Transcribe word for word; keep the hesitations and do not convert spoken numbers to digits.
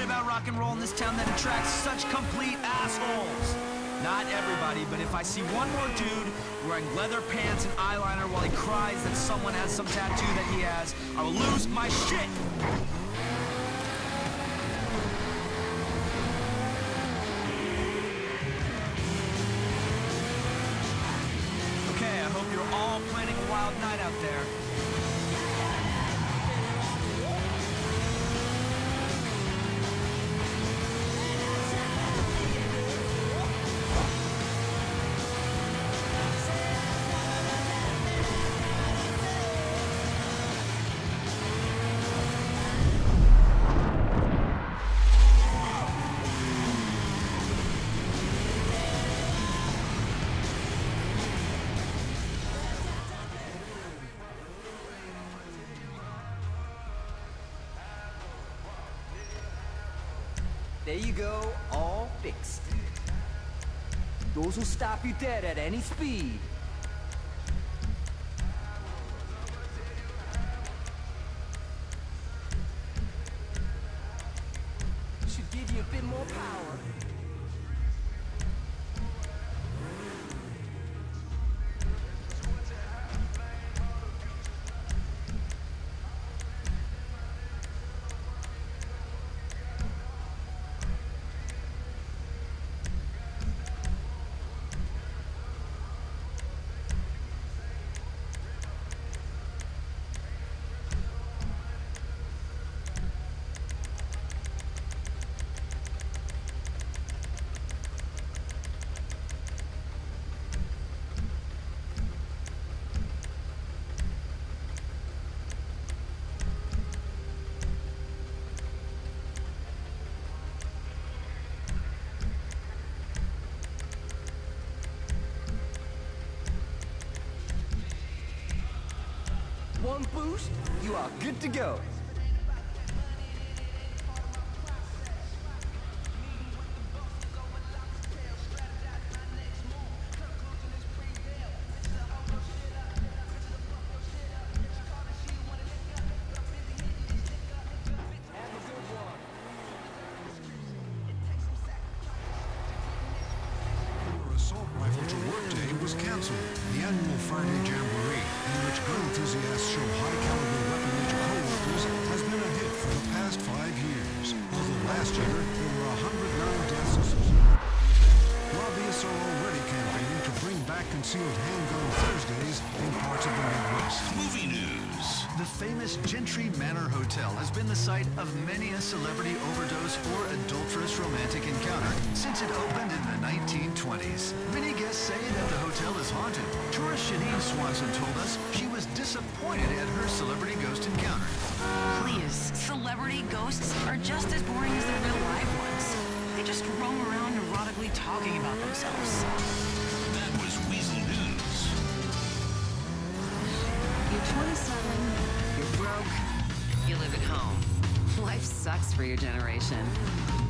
about rock and roll in this town that attracts such complete assholes? Not everybody, but if I see one more dude wearing leather pants and eyeliner while he cries that someone has some tattoo that he has, I will lose my shit! Okay, I hope you're all planning a wild night out there. There you go, all fixed. Those will stop you dead at any speed. Should give you a bit more power. One boost, you are good to go. Assault Rifle to Work Day was canceled. The annual Friday Jamboree, in which gun enthusiasts show high-caliber weaponry to co-workers, has been a hit for the past five years. Although last year, there were one hundred nine deaths. Lobbyists are already campaigning to bring back concealed handgun Thursdays in parts of the Midwest. Movie news. The famous Gentry Manor Hotel has been the site of many a celebrity overdose or adulterous romantic encounter since it opened in the nineteen twenties. Many guests say that the hotel is haunted. Tourist Janine Swanson told us she was disappointed at her celebrity ghost encounter. Please, celebrity ghosts are just as boring as the real live ones. They just roam around erotically talking about themselves. That was Weasel News. You're twenty-seven, you're broke, you live at home. Life sucks for your generation.